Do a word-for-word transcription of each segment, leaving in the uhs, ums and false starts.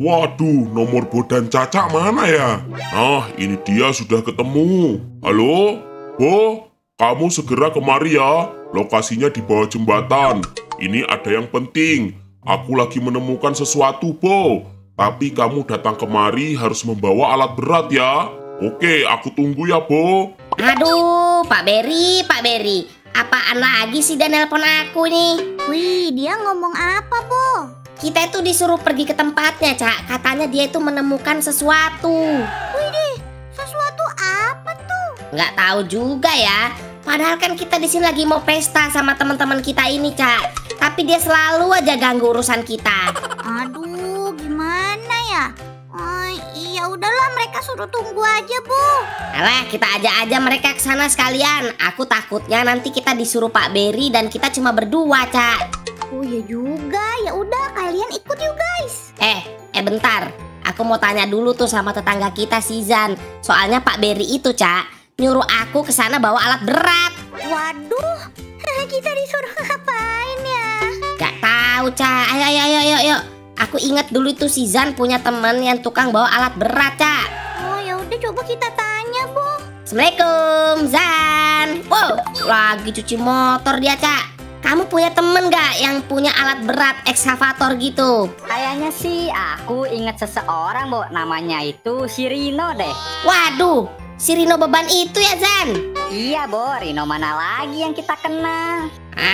Waduh, nomor Bo dan Caca mana ya? Nah, ini dia sudah ketemu. Halo, Bo, kamu segera kemari ya. Lokasinya di bawah jembatan. Ini ada yang penting. Aku lagi menemukan sesuatu, Bo. Tapi kamu datang kemari harus membawa alat berat ya. Oke, aku tunggu ya, Bo. Aduh, Pak Berry, Pak Berry. Apaan lagi sih dia nelpon aku nih? Wih, dia ngomong apa, Bo? Kita itu disuruh pergi ke tempatnya, Cak. Katanya dia itu menemukan sesuatu. Wih deh, sesuatu apa tuh? Nggak tahu juga ya. Padahal kan kita di sini lagi mau pesta sama teman-teman kita ini, Cak. Tapi dia selalu aja ganggu urusan kita. Aduh, gimana ya? Oh, iya udahlah, mereka suruh tunggu aja, Bu. Alah, kita ajak aja mereka ke sana sekalian. Aku takutnya nanti kita disuruh Pak Berry dan kita cuma berdua, Cak. Oh ya juga, ya udah kalian ikut yuk guys. Eh, eh bentar. Aku mau tanya dulu tuh sama tetangga kita si Zan. Soalnya Pak Berry itu, Cak, nyuruh aku ke sana bawa alat berat. Waduh, kita disuruh ngapain ya? Gak tahu, Cak. Ayo, ayo, ayo, ayo, ayo. Aku ingat dulu itu si Zan punya teman yang tukang bawa alat berat, Cak. Oh ya udah, coba kita tanya, Bu. Assalamualaikum, Zan. Wow, lagi cuci motor dia, Cak. Kamu punya temen gak yang punya alat berat ekskavator gitu? Kayaknya sih aku ingat seseorang, Bo. Namanya itu si Rino deh. Waduh, si Rino beban itu ya, Zan? Iya, Bo. Rino mana lagi yang kita kenal?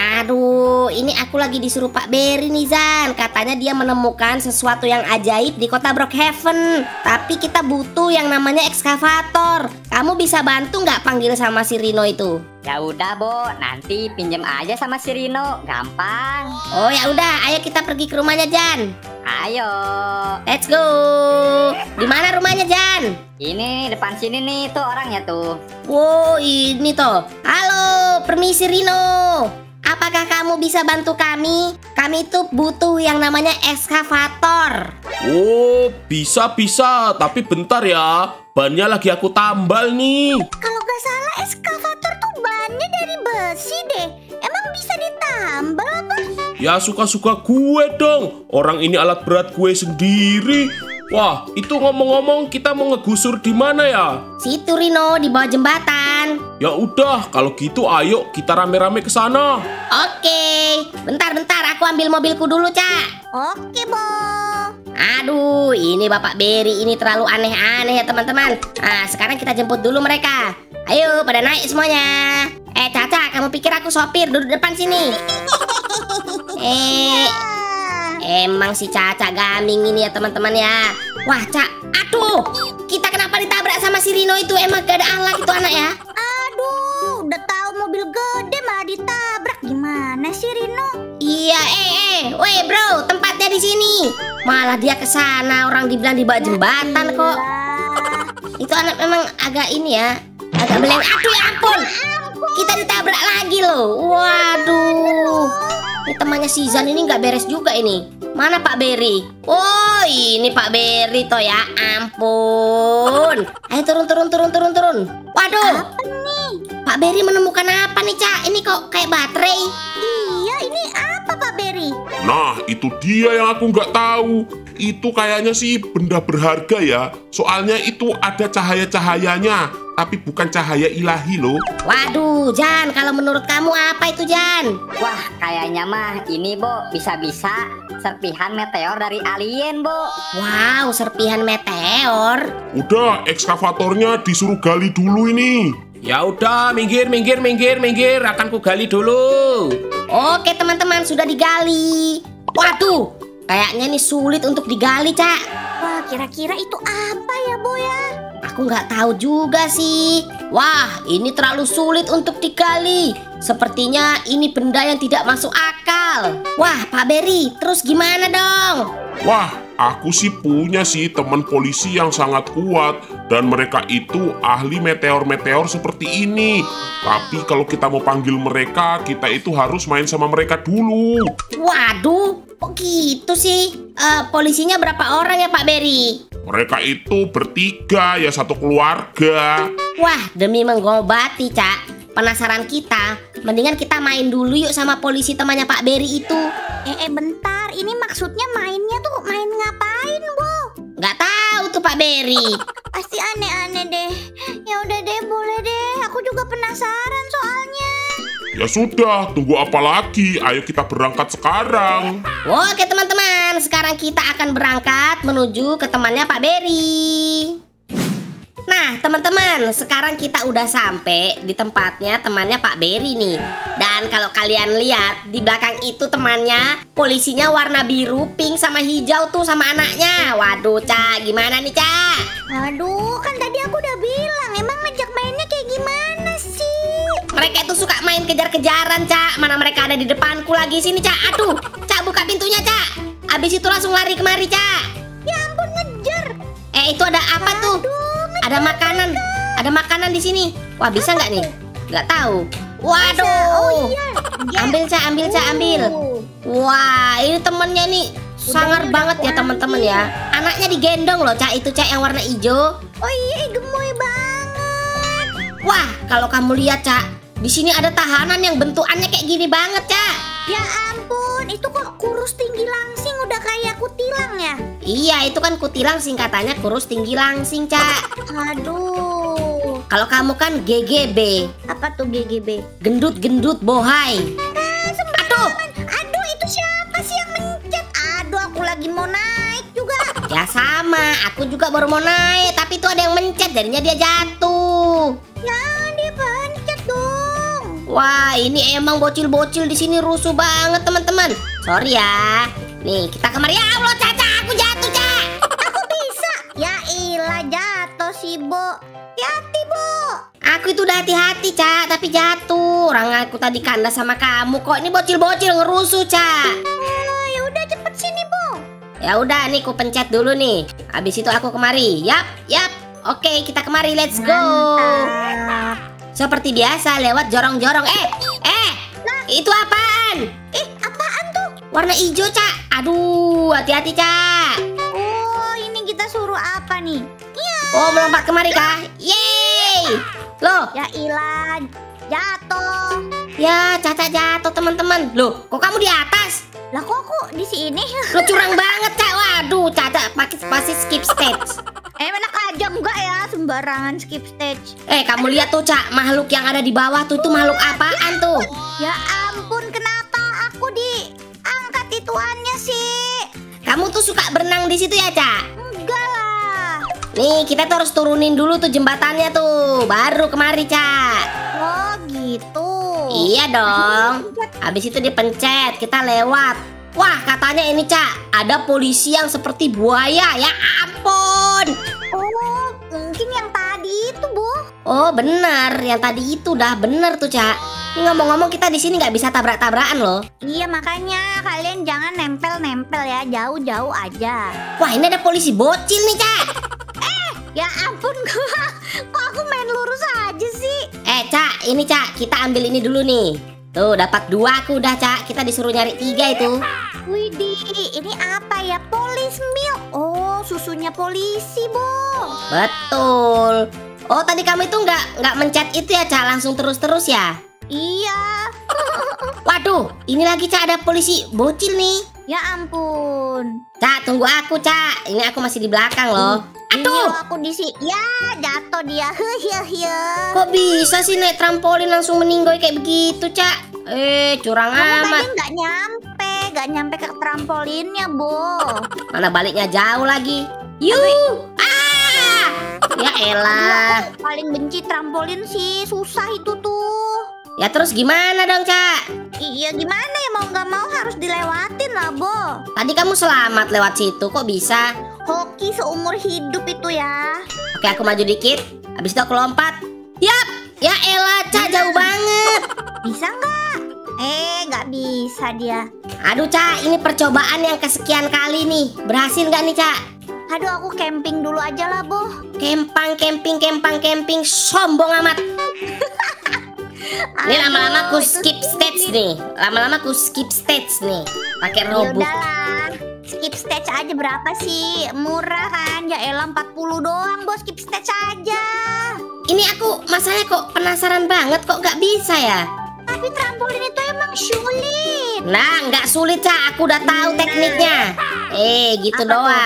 Aduh, ini aku lagi disuruh Pak Berry nih, Zan. Katanya dia menemukan sesuatu yang ajaib di kota Brookhaven. Tapi kita butuh yang namanya ekskavator. Kamu bisa bantu nggak panggil sama si Rino itu? Ya udah, Bo. Nanti pinjem aja sama si Rino. Gampang. Oh ya udah, ayo kita pergi ke rumahnya, Jan. Ayo. Let's go. Di mana rumahnya, Jan? Ini depan sini nih, tuh orangnya tuh. Wow, ini tuh. Halo, permisi Rino. Apakah kamu bisa bantu kami? Kami tuh butuh yang namanya ekskavator. Oh, bisa-bisa. Tapi bentar ya. Bannya lagi aku tambal nih. Kalau gak salah ekskavator tuh bannya dari besi deh. Emang bisa ditambal apa? Ya suka-suka gue dong. Orang ini alat berat gue sendiri. Wah, itu ngomong-ngomong kita mau ngegusur di mana ya? Situ Rino, di bawah jembatan. Ya udah, kalau gitu ayo kita rame-rame ke sana. Oke, bentar-bentar aku ambil mobilku dulu, Cak. Oke, Bo. Aduh, ini Bapak Berry ini terlalu aneh-aneh ya teman-teman. Nah, sekarang kita jemput dulu mereka. Ayo, pada naik semuanya. Eh, Caca, kamu pikir aku sopir? Duduk depan sini. Eh, emang si Caca gaming ini ya teman-teman ya. Wah, Cak, aduh, kita kenapa ditabrak sama si Rino itu? Emang gak ada alat itu anak ya? Aduh, udah tahu mobil gede malah ditabrak. Gimana sih Rino? Iya, eh, eh, weh bro, tempatnya di sini. Malah dia ke sana, orang dibilang di bawah jembatan kok. Itu anak memang agak ini ya, agak beleng. Aduh ya ampun, kita ditabrak lagi loh. Waduh, ini temannya si Zan ini nggak beres juga ini. Mana Pak Berry? Oh, ini Pak Berry toh ya. Ampun. Ayo turun turun turun turun turun. Waduh. Apa nih? Pak Berry menemukan apa nih, Cak? Ini kok kayak baterai. Iya, ini apa Pak Berry? Nah, itu dia yang aku nggak tahu. Itu kayaknya sih benda berharga ya. Soalnya itu ada cahaya-cahayanya, tapi bukan cahaya ilahi loh. Waduh, Jan, kalau menurut kamu apa itu, Jan? Wah, kayaknya mah ini, Bo, bisa-bisa serpihan meteor dari alien, Bo. Wow, serpihan meteor. Udah, ekskavatornya disuruh gali dulu ini. Ya udah, minggir, minggir, minggir, minggir. Akan ku gali dulu. Oke, teman-teman, sudah digali. Waduh, kayaknya ini sulit untuk digali, Cak. Wah, kira-kira itu apa ya, Bo ya? Aku nggak tahu juga sih. Wah, ini terlalu sulit untuk digali. Sepertinya ini benda yang tidak masuk akal. Wah, Pak Berry, terus gimana dong? Wah, aku sih punya sih teman polisi yang sangat kuat. Dan mereka itu ahli meteor-meteor seperti ini. Tapi kalau kita mau panggil mereka, kita itu harus main sama mereka dulu. Waduh, kok gitu sih? Eh, polisinya berapa orang ya Pak Berry? Mereka itu bertiga, ya satu keluarga. Wah, demi mengobati, Cak. Penasaran kita, mendingan kita main dulu yuk sama polisi temannya Pak Berry itu. Eh, eh bentar, ini maksudnya mainnya tuh main ngapain, Bu? Berry. Pasti aneh-aneh deh. Ya udah deh, boleh deh. Aku juga penasaran soalnya. Ya sudah, tunggu apa lagi? Ayo kita berangkat sekarang. Oke teman-teman, sekarang kita akan berangkat menuju ke temannya Pak Berry. Nah teman-teman, sekarang kita udah sampai di tempatnya temannya Pak Berry nih. Dan kalau kalian lihat, di belakang itu temannya, polisinya warna biru, pink, sama hijau tuh sama anaknya. Waduh Cak, gimana nih Cak? Aduh, kan tadi aku udah bilang. Emang ngajak mainnya kayak gimana sih? Mereka itu suka main kejar-kejaran Cak. Mana mereka ada di depanku lagi. Sini Cak, aduh Cak, buka pintunya Cak. Abis itu langsung lari kemari Cak. Ya ampun, ngejar. Eh itu ada apa tuh? Ada makanan, ada makanan di sini. Wah bisa nggak nih? Nggak tahu. Waduh. Oh iya. Ya. Ambil Cak, ambil Cak, ambil. Uh. Wah ini temennya nih sangar udah banget ya aku teman-teman ambil. ya. Anaknya digendong loh Cak, itu Cak yang warna hijau. Oh iya, gemoy banget. Wah kalau kamu lihat Cak, di sini ada tahanan yang bentukannya kayak gini banget Cak. Ya ampun, itu kok kurus tinggi langsing udah kayak kutilang ya? Iya itu kan kutilang singkatannya kurus tinggi langsing Cak. Aduh. Kalau kamu kan G G B, Apa tuh G G B? gendut-gendut bohai. Eh, Aduh. Aduh, itu siapa sih yang mencet? Aduh, aku lagi mau naik juga. Ya sama, aku juga baru mau naik, tapi itu ada yang mencet, jadinya dia jatuh. Ya, dia pencet dong. Wah, ini emang bocil-bocil di sini rusuh banget teman-teman. Sorry ya. Nih kita kemari. Ya Allah, Caca, aku jatuh Cak. Aku bisa. Ya ilah, jatuh sih, Bo. Hati-hati, Bo. Aku itu udah hati-hati Cak, tapi jatuh. Orang aku tadi kandas sama kamu kok. Ini bocil-bocil ngerusuh Cak. Oh, ya udah cepet sini, Bo. Ya udah nih, aku pencet dulu nih. Habis itu aku kemari. Yap, yap. Oke, kita kemari. Let's go. Mantap. Seperti biasa lewat jorong-jorong. Eh, eh, itu apaan? Eh, apaan tuh? Warna hijau Cak. Aduh, hati-hati Cak. Oh, ini kita suruh apa nih? Ya, Oh, melompat kemari kah? Yeay. Loh, ya ilah, jatuh. ya Caca jatuh teman-teman. Loh, kok kamu di atas? Lah kok aku di sini? Lo curang banget Cak. Waduh, Caca pakai pasti skip stage. Eh, enak aja enggak ya, sembarangan skip stage. Eh, kamu lihat tuh Cak, makhluk yang ada di bawah tuh, itu makhluk apaan tuh? Ya ampun, kenapa aku diangkat ituannya sih? Kamu tuh suka berenang di situ ya Cak? Enggak lah. Nih, kita tuh harus turunin dulu tuh jembatannya tuh, baru kemari Cak. Oh gitu. Iya dong. Habis itu dipencet, kita lewat. Wah, katanya ini Cak, ada polisi yang seperti buaya. Ya ampun. Oh, mungkin yang tadi itu, Bu. Oh bener, yang tadi itu udah bener tuh Cak. Ini ngomong-ngomong kita di sini nggak bisa tabrak-tabrakan loh. Iya, makanya kalian jangan nempel-nempel ya, jauh-jauh aja. Wah ini ada polisi bocil nih Cak. Ya ampun, gua. Kok aku main lurus aja sih? Eh Cak, ini Cak, kita ambil ini dulu nih. Tuh dapat dua aku udah Cak. Kita disuruh nyari tiga itu. Widih, ini apa ya? Polis milk. Oh, susunya polisi, Bu. Betul. Oh tadi kamu itu nggak nggak mencet itu ya Cak, langsung terus-terus ya? Iya. Waduh, ini lagi Cak, ada polisi bocil nih. Ya ampun. Cak, tunggu aku Cak. Ini aku masih di belakang loh. Iya, Aduh, aku di sini. Ya, jatuh dia. Heh, heh. kok bisa sih naik trampolin langsung meninggoy kayak begitu Cak? Eh, curang Kamu amat. tadi nggak nyampe, nggak nyampe ke trampolinnya, Bu. Mana baliknya jauh lagi. Yuh, ah, ya elah. Aku paling benci trampolin sih, susah itu tuh. Ya terus gimana dong Cak? Iya, gimana ya, mau nggak mau harus dilewatin lah, Bo. Tadi kamu selamat lewat situ, kok bisa? Hoki seumur hidup itu ya. Oke, aku maju dikit. Habis itu aku lompat. Yap, ya elah Cak, jauh banget. Bisa nggak? Eh, nggak bisa dia. Aduh Cak, ini percobaan yang kesekian kali nih. Berhasil nggak nih Cak? Aduh, aku camping dulu aja lah, Bo. Kempang, camping, kempang, camping. Sombong amat. Ini lama-lama aku Aduh, itu skip stage nih. Lama-lama aku skip stage nih. Pakai Ya robot. udahlah. Skip stage aja berapa sih? Murah kan? Ya elah empat puluh doang, Bos. Skip stage aja. Ini aku masalahnya kok penasaran banget kok nggak bisa ya? Tapi trampolin itu emang sulit. Nah, nggak sulit Cak. Aku udah tahu tekniknya. Eh, gitu Apa tuh? doang.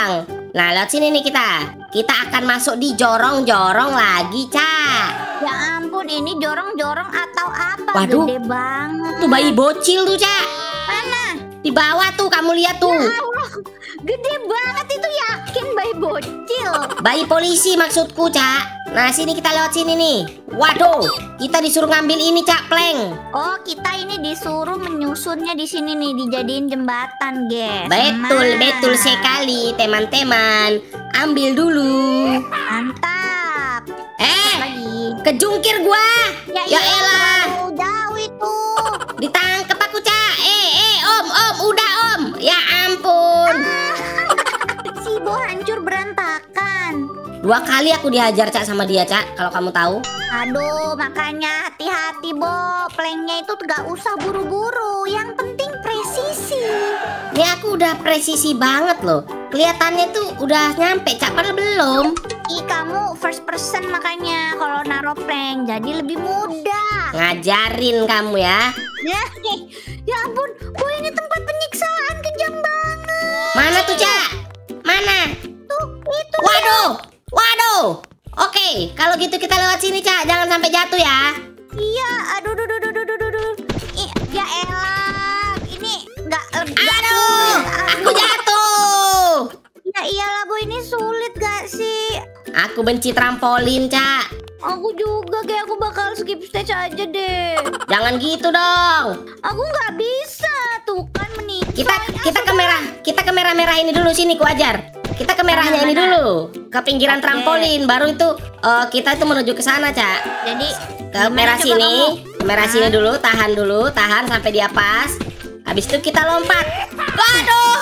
Nah, lewat sini nih kita. Kita akan masuk di jorong-jorong lagi, Cak. Ya ampun, ini jorong-jorong atau apa? Waduh. Gede banget. Tuh bayi bocil tuh, Cak. Mana? Di bawah tuh, kamu lihat tuh. Ya Allah, gede banget itu, yakin bayi bocil. Bayi polisi maksudku, Cak. Nah, sini kita lewat sini nih. Waduh, kita disuruh ngambil ini, Cak, Pleng. Oh, kita ini disuruh menyusunnya di sini nih, dijadiin jembatan, guys. Betul, Nah, betul sekali, teman-teman. Ambil dulu. Mantap. Eh, Lagi. kejungkir gua. Ya, Ya iya, elah. jauh, jauh itu. Ditangkep aku, Cak. Eh, eh, Om, Om, udah, Om. Ya ampun. Si Bo hancur berantakan. Dua kali aku dihajar, Cak, sama dia, Cak. Kalau kamu tahu. Aduh, makanya hati-hati, Bo. Planknya itu gak usah buru-buru. Yang penting presisi. Ini aku udah presisi banget loh. Kelihatannya tuh udah nyampe, Cak, padahal belum. Ih, kamu first person makanya kalau naruh plank jadi lebih mudah. Ngajarin kamu ya. Ya, ya ampun, Bo, ini tempat penyiksaan kejam banget. Mana tuh, Cak? Mana? Tuh, itu. Waduh, waduh. Oke, kalau gitu kita lewat sini, Cak. Jangan sampai jatuh ya. Iya, aduh, aduh, aduh, aduh, aduh, aduh. Ih, ya elah, ini nggak nggak Aduh, sulit. aku jatuh. Ya iyalah, Bo, ini sulit gak sih? Aku benci trampolin, Cak. Aku juga, kayak aku bakal skip stage aja deh. Jangan gitu dong. Aku nggak bisa, tuh kan menikah. Kita kita ke merah, kita ke merah-merah ini dulu, sini ku ajar. Kita ke merahnya ini dulu, ke pinggiran Oke. trampolin, baru itu eh, kita itu menuju ke sana, Cak. Jadi Ke gimana merah coba sini, kamu? ke merah Hah? sini dulu, tahan dulu, tahan sampai dia pas. Habis itu kita lompat. Waduh.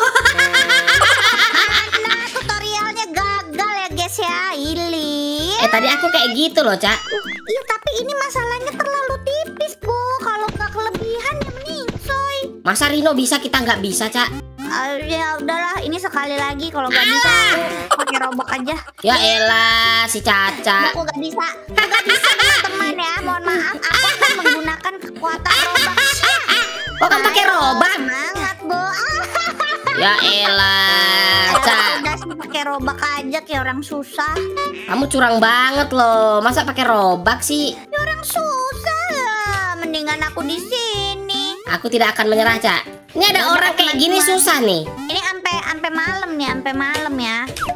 Nah, tutorialnya gagal ya guys ya, Ili. Eh tadi aku kayak gitu loh, Cak. Iya, tapi ini masalahnya terlalu tipis, Bu. Kalau nggak kelebihan ya meningsoy. Masa Rino bisa, kita nggak bisa, Cak? Ah, ya udahlah, ini sekali lagi kalau nggak bisa aku pakai robok aja. Ya elah, si Caca. Aku nggak bisa, nggak bisa teman-teman ya. Mohon maaf, aku akan menggunakan kekuatan robok. Kok kamu pakai Ayo, robak? Semangat, Bu. Ya elah, Cak. Udah sih pakai robak aja kayak orang susah. Kamu curang banget loh. Masa pakai robak sih? Ya orang susah lah. Mendingan aku di sini. Aku tidak akan menyerah, Cak. Ini ada Ya, orang kayak gini teman-teman. susah nih. Ini sampai sampai malam nih, sampai malam ya.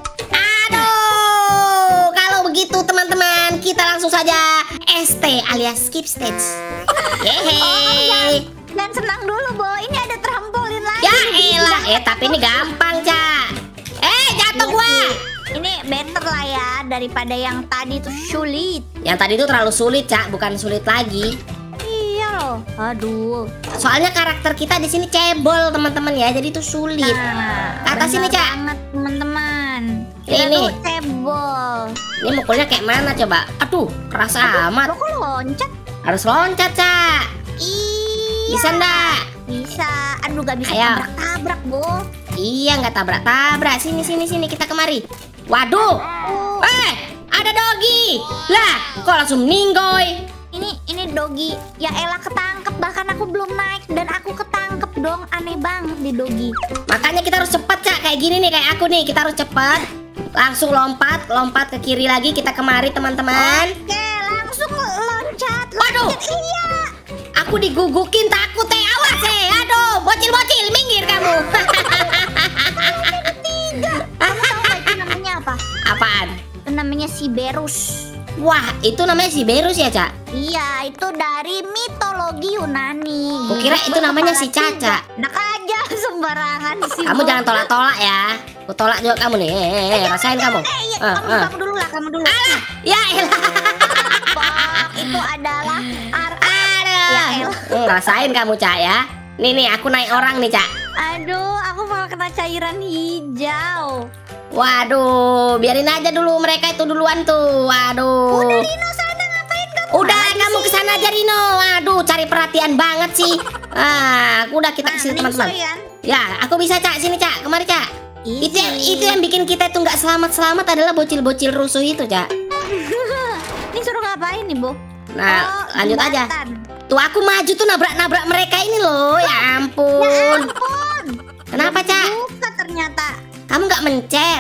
Aduh, kalau begitu teman-teman, kita langsung saja S T alias skip stage. Yeay. Dan senang dulu, Bo. Ini ada trampolin lagi. Ya Lebih elah, mudah. eh tapi ini gampang, Cak. Eh, jatuh Iya gua. sih. Ini better lah ya daripada yang tadi tuh sulit. Yang tadi itu terlalu sulit, Cak, bukan sulit lagi. Iya loh. Aduh. Soalnya karakter kita di sini cebol, teman-teman ya, jadi itu sulit. Nah, Ke atas sini, benar Cak. banget, teman-teman. Ini Kita nih. tuh cebol. Ini mukulnya kayak mana coba? Aduh, keras amat. Lo kok loncat? Harus loncat, Cak. Iya. Bisa ndak? Bisa. Aduh, gak bisa Ayo. tabrak-tabrak, Bo. Iya, nggak tabrak-tabrak. Sini, sini, sini, kita kemari. Waduh. Oh, Eh, ada dogi. Lah, kok langsung ninggoy? ini ini dogi. Ya elah, ketangkep. Bahkan aku belum naik dan aku ketangkep dong. Aneh banget di dogi. Makanya kita harus cepet, Cak. Kayak gini nih, kayak aku nih. Kita harus cepet. Langsung lompat, lompat ke kiri lagi. Kita kemari, teman-teman. Oke, langsung loncat. Waduh. Loncat. Iya. Aku digugukin, takut teh. Awas, eh. Aduh, bocil-bocil, minggir kamu. Kamu tahu gak itu namanya apa? Apaan? Itu namanya Siberus. Wah, itu namanya si Berus ya, Cak? Iya, itu dari mitologi Yunani. Kukira itu namanya si Caca. Enak aja sembarangan sih. Kamu Bo. jangan tolak-tolak ya. Aku tolak juga kamu nih. Eh, eh, eh, rasain kamu. Eh, iya, Eh, kamu, eh. kamu dulu lah, kamu dulu. Ya elah. Bang, itu adalah ar Aduh. Ya elah. Hmm, rasain kamu, Cak ya. Nih nih, aku naik orang nih, Cak. Aduh, aku malah kena cairan hijau. Waduh, biarin aja dulu mereka itu duluan tuh. Waduh. Udah, Rino, sana ngapain kamu? Udah, Malah di kamu sini. kesana aja, Rino. Waduh, cari perhatian banget sih. Ah, udah kita Nah, kesini, meningsoy teman-teman. kan? Ya, aku bisa, Cak. Sini, Cak. Kemari, Cak. Itu yang, Easy. itu yang bikin kita itu nggak selamat-selamat adalah bocil-bocil rusuh itu, Cak. Ini suruh ngapain nih, Bu? Nah, Oh, lanjut aja. jembatan. Tuh aku maju tuh nabrak-nabrak mereka ini loh. Ya Ya ampun. ampun. Kenapa, Cak? Buka ternyata. Kamu nggak mencet?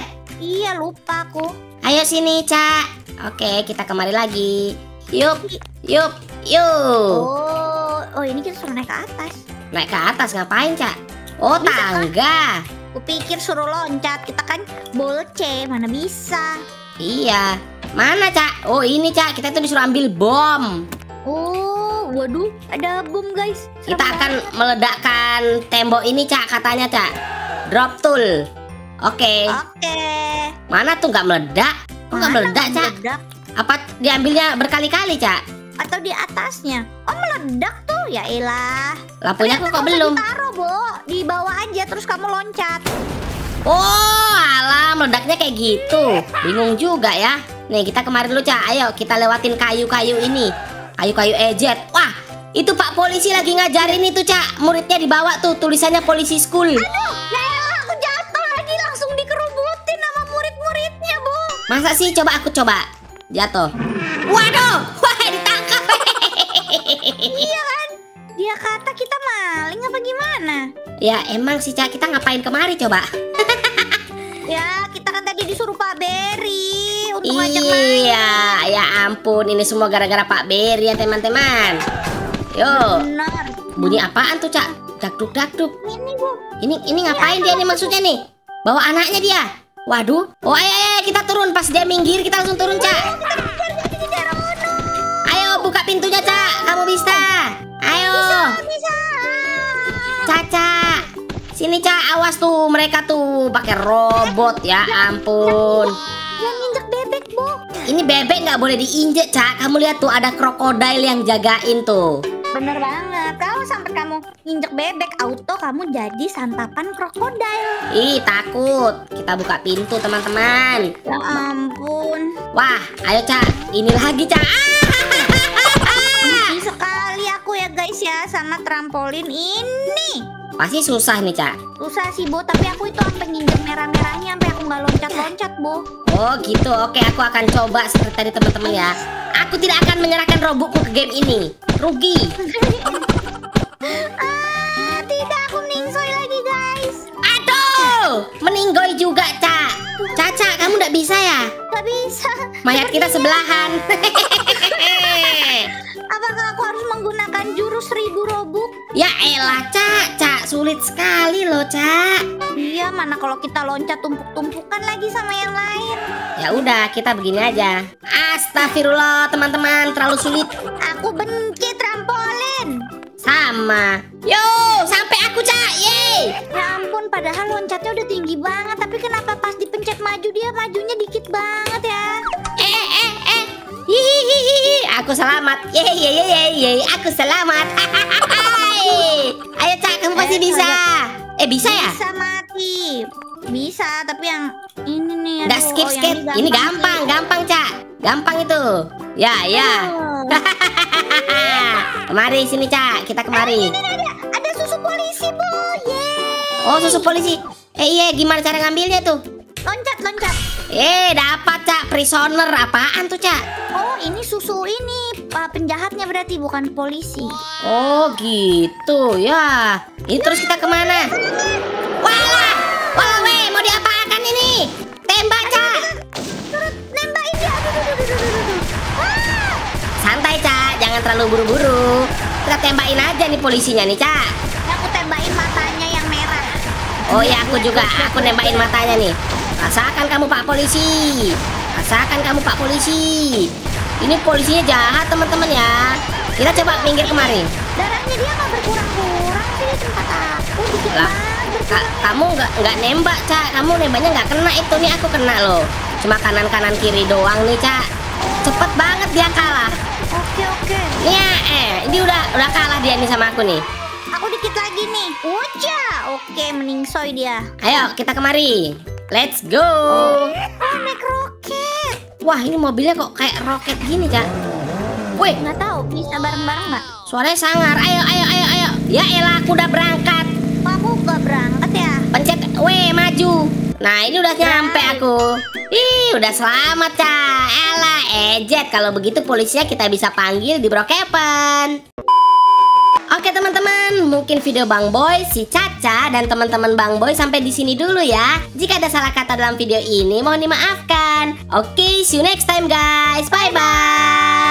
Iya, lupa aku. Ayo sini, Cak. Oke, kita kemari lagi. Yup, yup, yup. Oh, oh ini kita suruh naik ke atas. Naik ke atas ngapain, Cak? Oh, Bisa, tangga. Kupikir suruh loncat. Kita kan bolce, mana bisa. Iya. Mana, Cak? Oh, ini, Cak. Kita tuh disuruh ambil bom. Oh, waduh, ada bom guys. Serem Kita akan banget. meledakkan tembok ini, Cak, katanya, Cak. Drop tool. Oke. Oke. Mana tuh nggak meledak? Kok nggak Mana meledak, nggak Cak? meledak? Apa diambilnya berkali-kali, Cak? Atau di atasnya? Oh, meledak tuh. Ya elah. Lampunya Ternyata kok nggak usah belum? Ditaruh, Bo. Di bawah aja terus kamu loncat. Oh, alah, meledaknya kayak gitu. Bingung juga ya. Nih, kita kemarin dulu, Cak. Ayo, kita lewatin kayu-kayu ini. Kayu-kayu ejet. Wah, itu Pak Polisi lagi ngajarin itu, Cak. Muridnya dibawa tuh, tulisannya polisi school. Ya elah, aku jatuh lagi langsung dikerubutin sama murid-muridnya, Bu. Masa sih? Coba aku coba. Jatuh. Waduh, wah ditangkap. Iya kan? Dia kata kita maling apa gimana? Ya, emang sih, Cak. Kita ngapain kemari coba? Ya, kita kan tadi disuruh Pak Berry untuk ngajak main. Iya, ya ampun, ini semua gara-gara Pak Berry ya teman-teman. Yo, Benar. bunyi apaan tuh, Cak? Dakduk dakduk. Ini, Bu. Ini ini ngapain dia nih maksudnya nih? Bawa anaknya dia. Waduh. Oh, ayo, ayo kita turun. Pas dia minggir kita langsung turun, Cak. Ayo buka pintunya, Cak. Kamu bisa. Ayo. Bisa. Caca. Sini, Cak. Awas tuh mereka tuh pakai robot ya ampun. Yang injek bebek, Bu. Ini bebek nggak boleh diinjek, Cak. Kamu lihat tuh ada krokodil yang jagain tuh. Bener banget. Kalau sampai kamu injek bebek, auto kamu jadi santapan krokodil. Ih, takut. Kita buka pintu, teman-teman. Ya ampun. Wah, ayo, Cak. Ini lagi, Cak. Benci sekali aku ya guys ya sama trampolin ini. Pasti susah nih, Cak. Susah sih, Bu, tapi aku itu sampai nginjek merah-merahnya sampai aku nggak loncat-loncat, Bu. Oh, gitu. Oke, aku akan coba seperti tadi, teman-teman ya. Aku tidak akan menyerahkan robotku ke game ini. Rugi. Ah, tidak, aku ningsoy lagi, guys. Aduh, meninggoy juga, Cak. Caca, kamu nggak bisa ya? Gak bisa. Mayat kita sebelahan. Apakah aku harus menggunakan jurus seribu robuk? Ya elah, Cak. Cak, sulit sekali loh, Cak. Iya, mana kalau kita loncat tumpuk-tumpukan lagi sama yang lain. Ya udah, kita begini aja. Astagfirullah, teman-teman, terlalu sulit. Aku benci trampolin. Sama. Yo, sampai aku, Cak. Yeay. Ya ampun, padahal loncatnya udah tinggi banget. Tapi kenapa pas dipencet maju dia majunya dikit banget ya? Eh, eh, eh. Hihihihi. Aku selamat. Yeay, yeay, yeay, yeay. Aku selamat. Hai. Ayo, Cak, kamu pasti Eh, bisa. Eh, bisa ya? Bisa mati. Bisa, tapi yang ini nih. Nggak aduh, skip, oh, yang skip. Ini gampang, sih. gampang, Cak. Gampang itu. Ya, ya. Oh. Kemari, sini, Cak. Kita kemari. Ini ada, ada susu polisi, Bu. Yeay. Oh, susu polisi. Eh, iya, gimana cara ngambilnya tuh? Loncat, loncat. Eh, dapat, Cak. Prisoner. Apaan tuh, Cak? Oh, ini susu ini. uh, penjahatnya berarti bukan polisi. Oh, gitu ya. Ini terus kita kemana? Walah, walah, weh, mau diapakan ini? Tembak, Cak. Turut nembakin dia. Aduh, aduh, aduh, aduh, aduh. Ah, Santai, Cak. Jangan terlalu buru-buru. Kita tembakin aja nih polisinya nih, Cak. aku tembakin matanya yang merah. Oh ya, aku juga. Aku nembakin matanya nih. Rasakan kamu, Pak Polisi. Rasakan kamu, Pak Polisi. Ini polisinya jahat, teman-teman ya. Kita coba minggir kemari. Darahnya dia nggak berkurang-kurang sih di tempat aku. Dikit Lah, banget Ka- kamu nggak nggak nembak, Cak. Kamu nembaknya nggak kena itu nih. Aku kena loh. Cuma kanan kanan kiri doang nih, Cak. Cepet banget dia kalah. Oke, oke. Ya, eh, ini udah udah kalah dia nih sama aku nih. Aku dikit lagi nih. Uca. Oke, meningsoy dia. Ayo kita kemari. Let's go. Oh, naik roket. Wah, ini mobilnya kok kayak roket gini, Cak. Wih, Nggak tahu bisa bareng-bareng nggak? suaranya sangar. Ayo, ayo, ayo, ayo. Ya elah, aku udah berangkat. Oh, aku nggak berangkat ya. Pencet, weh, maju. Nah, ini udah nyampe aku. Ih, udah selamat, Cak. Elah, ejet. Kalau begitu polisinya kita bisa panggil di Brokepen. Oke teman-teman, mungkin video Bang Boy, si Caca, dan teman-teman Bang Boy sampai di sini dulu ya. Jika ada salah kata dalam video ini, mohon dimaafkan. Oke, see you next time guys. Bye-bye.